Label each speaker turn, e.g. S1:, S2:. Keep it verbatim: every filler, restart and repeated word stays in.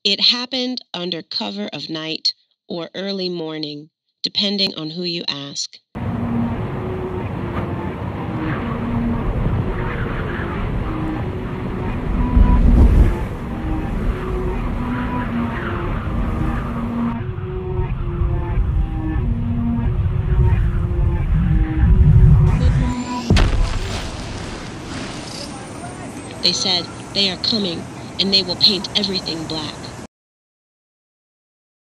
S1: It happened under cover of night or early morning, depending on who you ask. They said, "They are coming, and they will paint everything black."